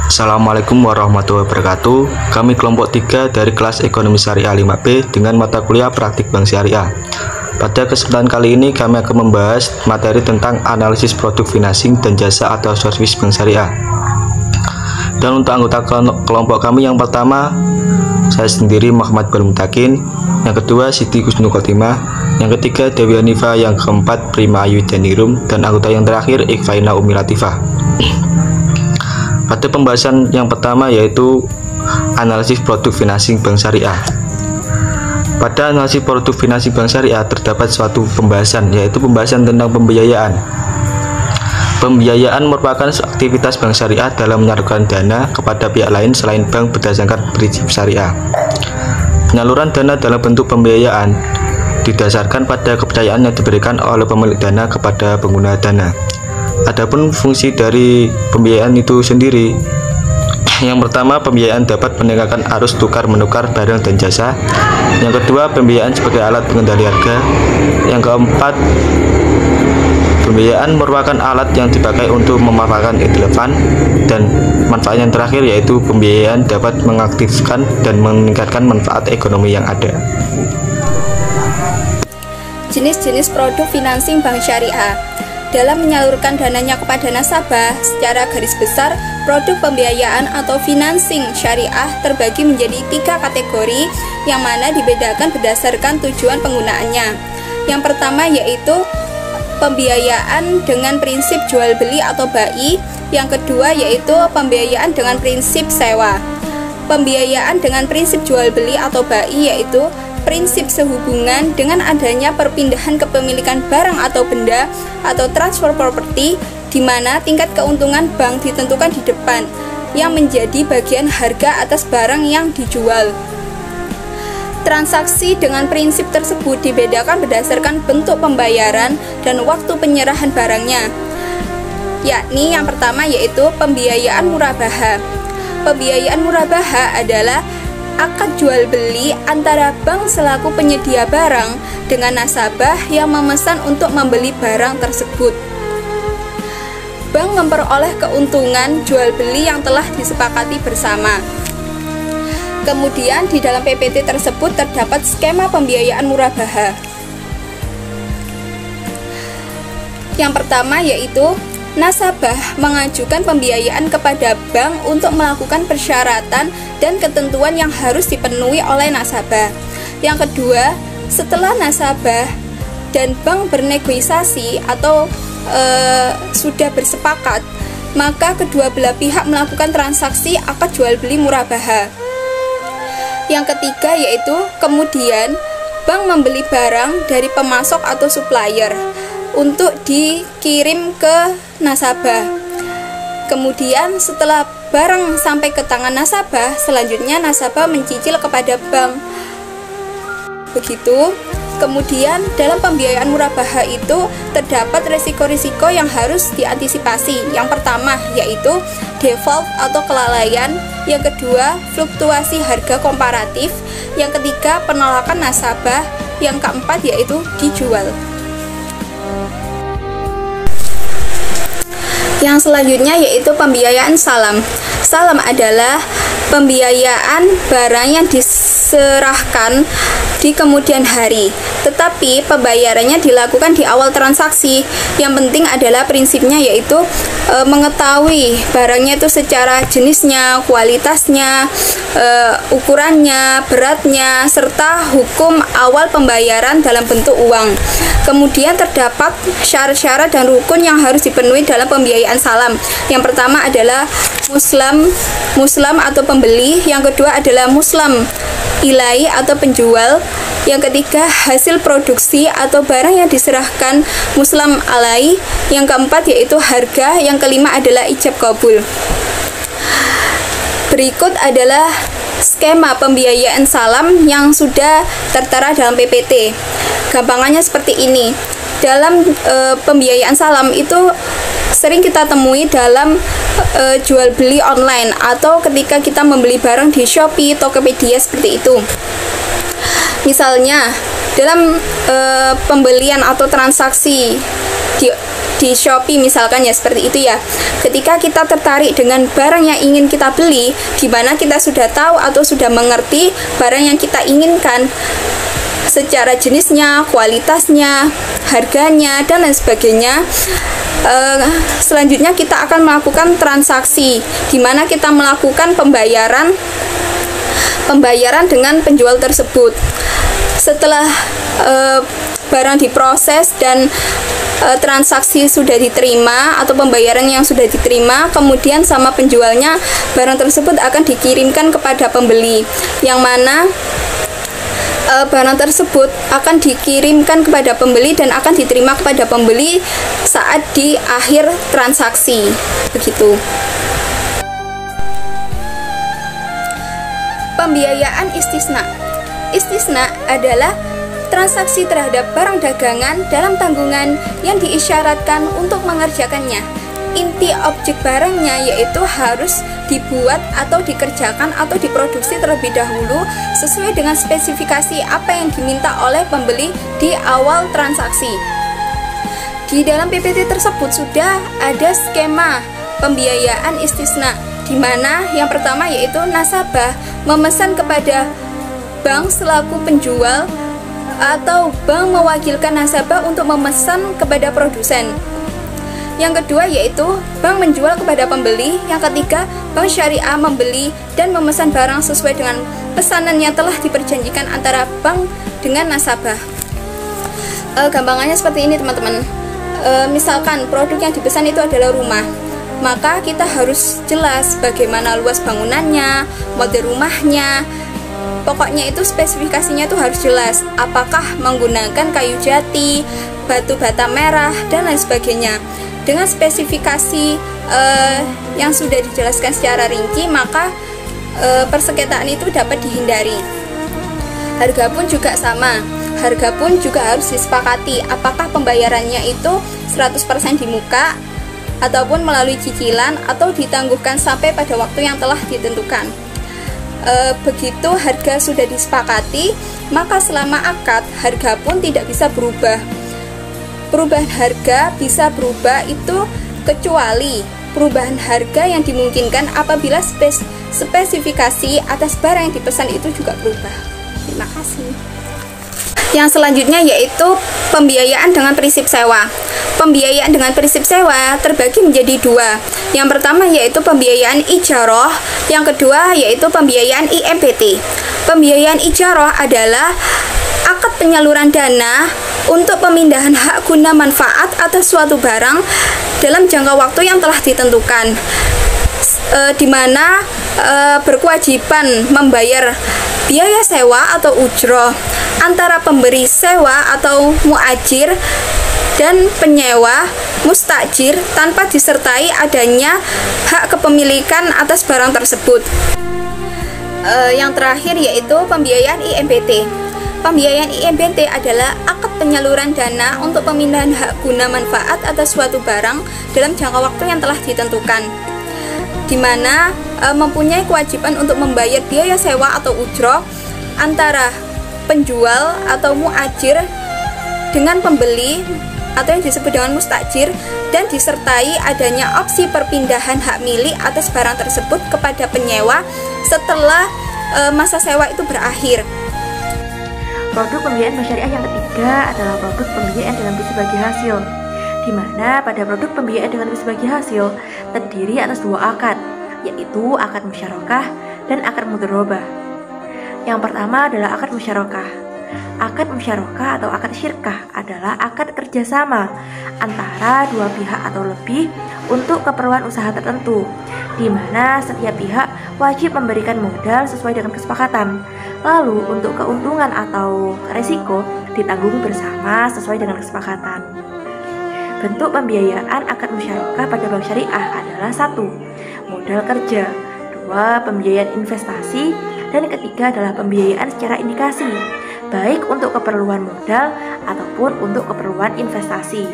Assalamualaikum warahmatullahi wabarakatuh. Kami kelompok 3 dari kelas Ekonomi Syariah 5B dengan mata kuliah Praktik Bank Syariah. Pada kesempatan kali ini kami akan membahas materi tentang analisis produk financing dan jasa atau service bank syariah. Dan untuk anggota kelompok kami yang pertama, saya sendiri Muhammad Bermutakin, yang kedua Siti Husnul Khotimah, yang ketiga Dewi Hanifah, yang keempat Prima Ayu Danirum, dan anggota yang terakhir Ikhfaina Umi Latifah. Pada pembahasan yang pertama yaitu analisis produk financing bank syariah. Pada analisis produk financing bank syariah terdapat suatu pembahasan, yaitu pembahasan tentang pembiayaan. Pembiayaan merupakan aktivitas bank syariah dalam menyalurkan dana kepada pihak lain selain bank berdasarkan prinsip syariah. Penyaluran dana dalam bentuk pembiayaan didasarkan pada kepercayaan yang diberikan oleh pemilik dana kepada pengguna dana. Adapun fungsi dari pembiayaan itu sendiri, yang pertama, pembiayaan dapat meningkatkan arus tukar menukar barang dan jasa. Yang kedua, pembiayaan sebagai alat pengendali harga. Yang keempat, pembiayaan merupakan alat yang dipakai untuk memanfaatkan relevan. Dan manfaat yang terakhir yaitu pembiayaan dapat mengaktifkan dan meningkatkan manfaat ekonomi yang ada. Jenis-jenis produk financing bank syariah. Dalam menyalurkan dananya kepada nasabah, secara garis besar, produk pembiayaan atau financing syariah terbagi menjadi 3 kategori yang mana dibedakan berdasarkan tujuan penggunaannya. Yang pertama yaitu pembiayaan dengan prinsip jual beli atau bai. Yang kedua yaitu pembiayaan dengan prinsip sewa. Pembiayaan dengan prinsip jual beli atau bai yaitu prinsip sehubungan dengan adanya perpindahan kepemilikan barang atau benda atau transfer properti, di mana tingkat keuntungan bank ditentukan di depan yang menjadi bagian harga atas barang yang dijual. Transaksi dengan prinsip tersebut dibedakan berdasarkan bentuk pembayaran dan waktu penyerahan barangnya, yakni yang pertama yaitu pembiayaan murabaha. Pembiayaan murabaha adalah akad jual beli antara bank selaku penyedia barang dengan nasabah yang memesan untuk membeli barang tersebut. Bank memperoleh keuntungan jual beli yang telah disepakati bersama. Kemudian di dalam PPT tersebut terdapat skema pembiayaan murabaha. Yang pertama yaitu nasabah mengajukan pembiayaan kepada bank untuk melakukan persyaratan dan ketentuan yang harus dipenuhi oleh nasabah. Yang kedua, setelah nasabah dan bank bernegosiasi atau sudah bersepakat, maka kedua belah pihak melakukan transaksi akad jual beli murabaha. Yang ketiga yaitu kemudian bank membeli barang dari pemasok atau supplier untuk dikirim ke nasabah. Kemudian setelah barang sampai ke tangan nasabah, selanjutnya nasabah mencicil kepada bank. Begitu. Kemudian dalam pembiayaan murabaha itu terdapat risiko-risiko yang harus diantisipasi. Yang pertama yaitu default atau kelalaian. Yang kedua, fluktuasi harga komparatif. Yang ketiga, penolakan nasabah. Yang keempat yaitu dijual. Yang selanjutnya yaitu pembiayaan salam. Salam adalah pembiayaan barang yang diserahkan di kemudian hari, tetapi pembayarannya dilakukan di awal transaksi. Yang penting adalah prinsipnya yaitu mengetahui barangnya itu secara jenisnya, kualitasnya, ukurannya, beratnya, serta hukum awal pembayaran dalam bentuk uang. Kemudian terdapat syarat-syarat dan rukun yang harus dipenuhi dalam pembiayaan salam. Yang pertama adalah muslam atau pembeli. Yang kedua adalah muslam ilai atau penjual. Yang ketiga, hasil produksi atau barang yang diserahkan muslam alai. Yang keempat yaitu harga. Yang kelima adalah ijab kabul. Berikut adalah skema pembiayaan salam yang sudah tertera dalam PPT. Gampangannya seperti ini. Dalam pembiayaan salam itu sering kita temui dalam jual beli online atau ketika kita membeli barang di Shopee, Tokopedia seperti itu. Misalnya dalam pembelian atau transaksi di di Shopee misalkan ya, seperti itu ya. Ketika kita tertarik dengan barang yang ingin kita beli, di mana kita sudah tahu atau sudah mengerti barang yang kita inginkan secara jenisnya, kualitasnya, harganya, dan lain sebagainya. Selanjutnya kita akan melakukan transaksi, di mana kita melakukan pembayaran dengan penjual tersebut. Setelah barang diproses dan transaksi sudah diterima atau pembayaran yang sudah diterima, kemudian sama penjualnya barang tersebut akan dikirimkan kepada pembeli, yang mana barang tersebut akan dikirimkan kepada pembeli dan akan diterima kepada pembeli saat di akhir transaksi. Begitu. Pembiayaan istisna. Istisna adalah transaksi terhadap barang dagangan dalam tanggungan yang diisyaratkan untuk mengerjakannya. Inti objek barangnya yaitu harus dibuat atau dikerjakan atau diproduksi terlebih dahulu sesuai dengan spesifikasi apa yang diminta oleh pembeli di awal transaksi. Di dalam PPT tersebut sudah ada skema pembiayaan istisna, di mana yang pertama yaitu nasabah memesan kepada bank selaku penjual atau bank mewakilkan nasabah untuk memesan kepada produsen. Yang kedua yaitu bank menjual kepada pembeli. Yang ketiga, bank syariah membeli dan memesan barang sesuai dengan pesanan yang telah diperjanjikan antara bank dengan nasabah. Gampangannya seperti ini teman-teman. Misalkan produk yang dipesan itu adalah rumah, maka kita harus jelas bagaimana luas bangunannya, model rumahnya. Pokoknya itu spesifikasinya itu harus jelas. Apakah menggunakan kayu jati, batu bata merah, dan lain sebagainya. Dengan spesifikasi yang sudah dijelaskan secara rinci, maka persengketaan itu dapat dihindari. Harga pun juga sama. Harga pun juga harus disepakati. Apakah pembayarannya itu 100% di muka, ataupun melalui cicilan, atau ditangguhkan sampai pada waktu yang telah ditentukan. Begitu harga sudah disepakati, maka selama akad, harga pun tidak bisa berubah. Perubahan harga bisa berubah itu kecuali perubahan harga yang dimungkinkan apabila spesifikasi atas barang yang dipesan itu juga berubah. Terima kasih. Yang selanjutnya yaitu pembiayaan dengan prinsip sewa. Pembiayaan dengan prinsip sewa terbagi menjadi dua. Yang pertama yaitu pembiayaan ijarah, yang kedua yaitu pembiayaan IMPT. Pembiayaan ijarah adalah akad penyaluran dana untuk pemindahan hak guna manfaat atas suatu barang dalam jangka waktu yang telah ditentukan, di mana berkewajiban membayar biaya sewa atau ujroh antara pemberi sewa atau muajir dan penyewa mustajir tanpa disertai adanya hak kepemilikan atas barang tersebut. Yang terakhir yaitu pembiayaan IMPT. Pembiayaan IMPT adalah akad penyaluran dana untuk pemindahan hak guna manfaat atas suatu barang dalam jangka waktu yang telah ditentukan, di mana mempunyai kewajiban untuk membayar biaya sewa atau ujroh antara penjual atau muajir dengan pembeli atau yang disebut dengan mustajir, dan disertai adanya opsi perpindahan hak milik atas barang tersebut kepada penyewa setelah masa sewa itu berakhir. Produk pembiayaan bank syariah yang ketiga adalah produk pembiayaan dengan prinsip bagi hasil, di mana pada produk pembiayaan dengan prinsip bagi hasil terdiri atas dua akad, yaitu akad musyarakah dan akad mudharabah. Yang pertama adalah akad musyarakah. Akad musyarakah atau akad syirkah adalah akad kerjasama antara dua pihak atau lebih untuk keperluan usaha tertentu, di mana setiap pihak wajib memberikan modal sesuai dengan kesepakatan. Lalu untuk keuntungan atau resiko ditanggung bersama sesuai dengan kesepakatan. Bentuk pembiayaan akad musyarakah pada bank syariah adalah 1. Modal kerja, 2. Pembiayaan investasi, dan ketiga adalah pembiayaan secara indikasi, baik untuk keperluan modal ataupun untuk keperluan investasi.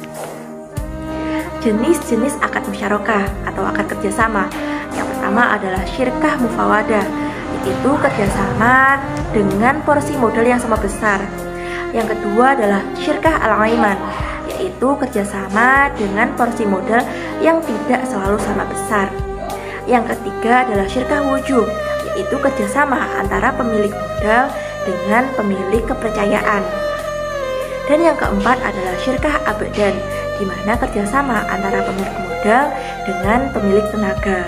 Jenis-jenis akad musyarakah atau akad kerjasama. Yang pertama adalah syirkah mufawadah, yaitu kerjasama dengan porsi modal yang sama besar. Yang kedua adalah syirkah al-aiman, yaitu kerjasama dengan porsi modal yang tidak selalu sama besar. Yang ketiga adalah syirkah wujub, yaitu kerjasama antara pemilik modal dengan pemilik kepercayaan. Dan yang keempat adalah syirkah abadan, di mana kerjasama antara pemilik modal dengan pemilik tenaga.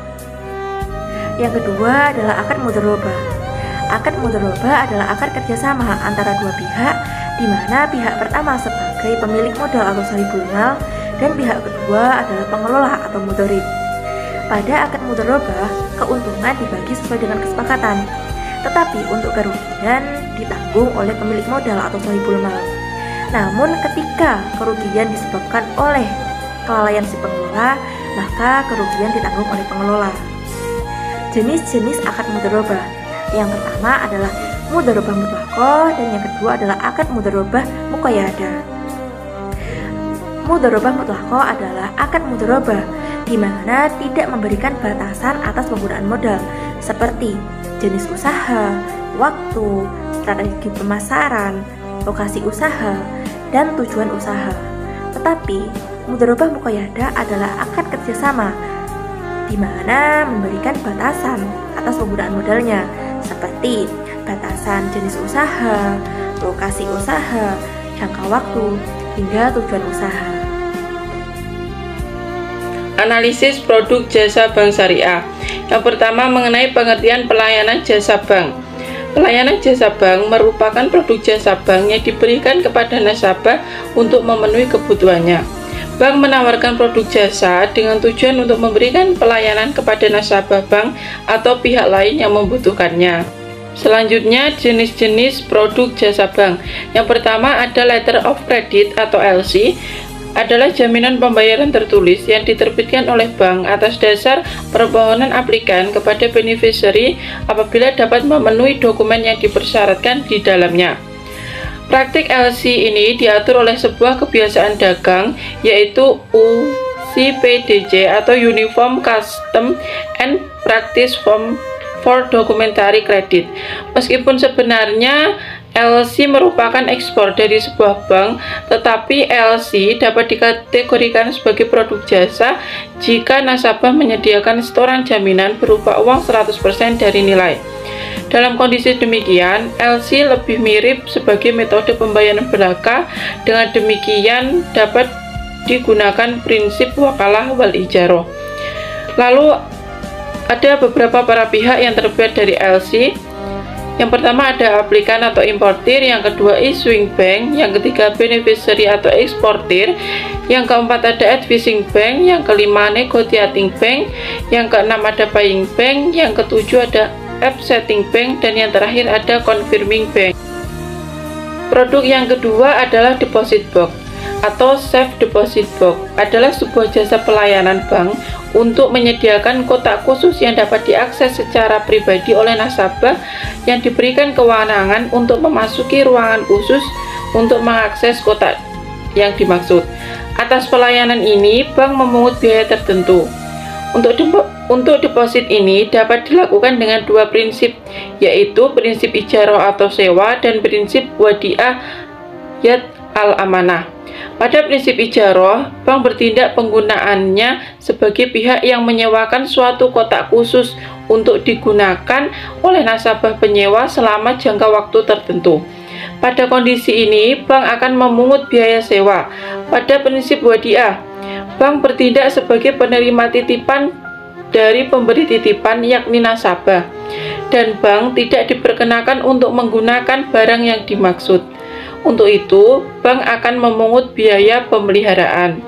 Yang kedua adalah akad mudharabah. Akad mudharabah adalah akad kerjasama antara dua pihak, di mana pihak pertama sebagai pemilik modal atau sahibul mal dan pihak kedua adalah pengelola atau mudharib. Pada akad mudharabah, keuntungan dibagi sesuai dengan kesepakatan, tetapi untuk kerugian ditanggung oleh pemilik modal atau sahibul mal. Namun ketika kerugian disebabkan oleh kelalaian si pengelola, maka kerugian ditanggung oleh pengelola. Jenis-jenis akad mudharabah. Yang pertama adalah mudharabah mutlaqah dan yang kedua adalah akad mudharabah muqayyadah. Mudharabah mutlaqah adalah akad mudharabah di mana tidak memberikan batasan atas penggunaan modal seperti jenis usaha, waktu, strategi pemasaran, lokasi usaha, dan tujuan usaha. Tetapi mudharabah muqayyadah adalah akad kerjasama di mana memberikan batasan atas penggunaan modalnya seperti batasan jenis usaha, lokasi usaha, jangka waktu, hingga tujuan usaha. Analisis produk jasa bank syariah. Yang pertama mengenai pengertian pelayanan jasa bank. Pelayanan jasa bank merupakan produk jasa bank yang diberikan kepada nasabah untuk memenuhi kebutuhannya. Bank menawarkan produk jasa dengan tujuan untuk memberikan pelayanan kepada nasabah bank atau pihak lain yang membutuhkannya. Selanjutnya, jenis-jenis produk jasa bank. Yang pertama ada Letter of Credit atau LC, adalah jaminan pembayaran tertulis yang diterbitkan oleh bank atas dasar permohonan aplikan kepada beneficiary apabila dapat memenuhi dokumen yang dipersyaratkan di dalamnya. Praktik LC ini diatur oleh sebuah kebiasaan dagang, yaitu UCPDC atau Uniform Custom and Practice for Documentary Credit. Meskipun sebenarnya LC merupakan ekspor dari sebuah bank, tetapi LC dapat dikategorikan sebagai produk jasa jika nasabah menyediakan setoran jaminan berupa uang 100% dari nilai. Dalam kondisi demikian, LC lebih mirip sebagai metode pembayaran berlaka. Dengan demikian dapat digunakan prinsip wakalah wal ijaroh. Lalu ada beberapa para pihak yang terlibat dari LC. Yang pertama ada aplikan atau importir, yang kedua issuing bank, yang ketiga beneficiary atau eksportir, yang keempat ada advising bank, yang kelima negotiating bank, yang keenam ada buying bank, yang ketujuh ada offsetting bank, dan yang terakhir ada confirming bank. Produk yang kedua adalah deposit box atau safe deposit box, adalah sebuah jasa pelayanan bank untuk menyediakan kotak khusus yang dapat diakses secara pribadi oleh nasabah yang diberikan kewenangan untuk memasuki ruangan khusus untuk mengakses kotak yang dimaksud. Atas pelayanan ini, bank memungut biaya tertentu. Untuk deposit ini dapat dilakukan dengan dua prinsip, yaitu prinsip ijaroh atau sewa dan prinsip wadiah yad al-amanah. Pada prinsip ijaroh, bank bertindak penggunaannya sebagai pihak yang menyewakan suatu kotak khusus untuk digunakan oleh nasabah penyewa selama jangka waktu tertentu. Pada kondisi ini, bank akan memungut biaya sewa. Pada prinsip wadiah, bank bertindak sebagai penerima titipan dari pemberi titipan, yakni nasabah, dan bank tidak diperkenakan untuk menggunakan barang yang dimaksud. Untuk itu, bank akan memungut biaya pemeliharaan.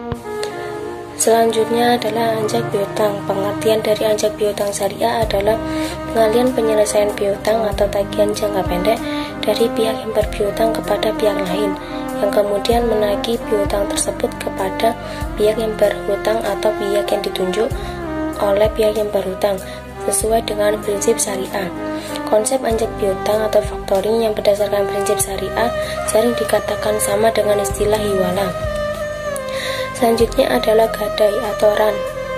Selanjutnya adalah anjak piutang. Pengertian dari anjak piutang syariah adalah pengalihan penyelesaian piutang atau tagihan jangka pendek dari pihak yang berpiutang kepada pihak lain, yang kemudian menagih piutang tersebut kepada pihak yang berhutang atau pihak yang ditunjuk oleh pihak yang berhutang sesuai dengan prinsip syariah. Konsep anjak piutang atau factoring yang berdasarkan prinsip syariah sering dikatakan sama dengan istilah hiwalah. Selanjutnya adalah gadai atau ran.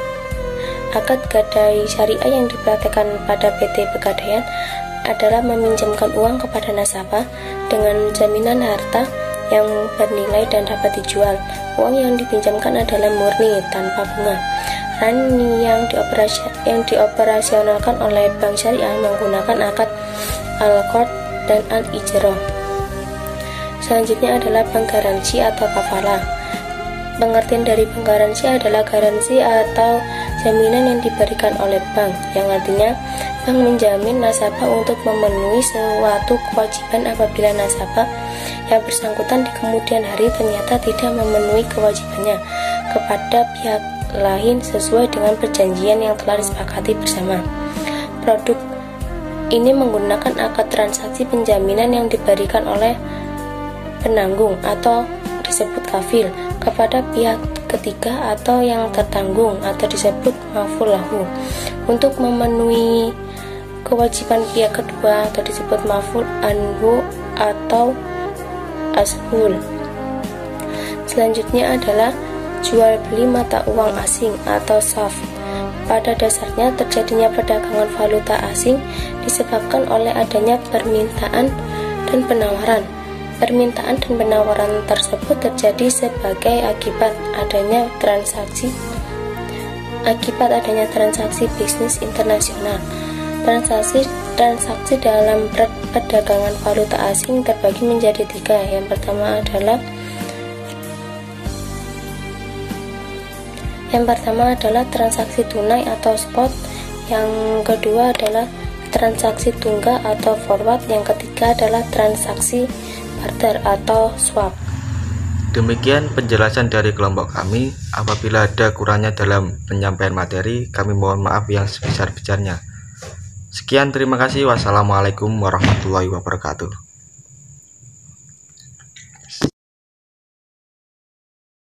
Akad gadai syariah yang dipraktekkan pada PT Pegadaian adalah meminjamkan uang kepada nasabah dengan jaminan harta yang bernilai dan dapat dijual. Uang yang dipinjamkan adalah murni tanpa bunga. Peran yang dioperasionalkan oleh bank syariah menggunakan akad al-qard dan al-ijrah. Selanjutnya adalah bank garansi atau kafalah. Pengertian dari bank garansi adalah garansi atau jaminan yang diberikan oleh bank, yang artinya bank menjamin nasabah untuk memenuhi suatu kewajiban apabila nasabah yang bersangkutan di kemudian hari ternyata tidak memenuhi kewajibannya kepada pihak lain sesuai dengan perjanjian yang telah disepakati bersama. Produk ini menggunakan akad transaksi penjaminan yang diberikan oleh penanggung atau disebut kafil kepada pihak ketiga atau yang tertanggung atau disebut maf'ul lahu untuk memenuhi kewajiban pihak kedua atau disebut maf'ul anhu atau ashul. Selanjutnya adalah jual beli mata uang asing atau SAF. Pada dasarnya terjadinya perdagangan valuta asing disebabkan oleh adanya permintaan dan penawaran. Permintaan dan penawaran tersebut terjadi sebagai akibat adanya transaksi bisnis internasional. Transaksi dalam perdagangan valuta asing terbagi menjadi 3. Yang pertama adalah transaksi tunai atau spot, yang kedua adalah transaksi tunggal atau forward, yang ketiga adalah transaksi barter atau swap. Demikian penjelasan dari kelompok kami. Apabila ada kurangnya dalam penyampaian materi, kami mohon maaf yang sebesar-besarnya. Sekian, terima kasih. Wassalamualaikum warahmatullahi wabarakatuh.